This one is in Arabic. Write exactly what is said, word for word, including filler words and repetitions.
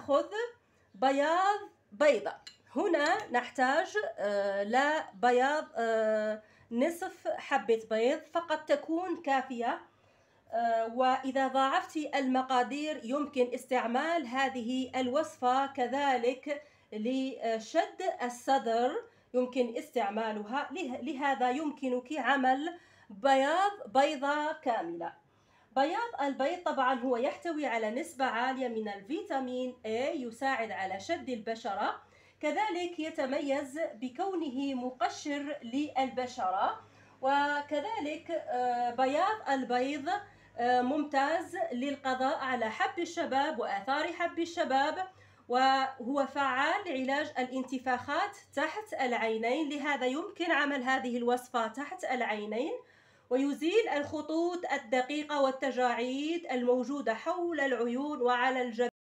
نأخذ بياض بيضة. هنا نحتاج لبياض نصف حبة بيض فقط تكون كافية. وإذا ضاعفت المقادير يمكن استعمال هذه الوصفة كذلك لشد الصدر، يمكن استعمالها. لهذا يمكنك عمل بياض بيضة كاملة. بياض البيض طبعا هو يحتوي على نسبة عالية من الفيتامين A، يساعد على شد البشرة، كذلك يتميز بكونه مقشر للبشرة. وكذلك بياض البيض ممتاز للقضاء على حب الشباب وآثار حب الشباب، وهو فعال لعلاج الانتفاخات تحت العينين. لهذا يمكن عمل هذه الوصفة تحت العينين، ويزيل الخطوط الدقيقة والتجاعيد الموجودة حول العيون وعلى الجبين.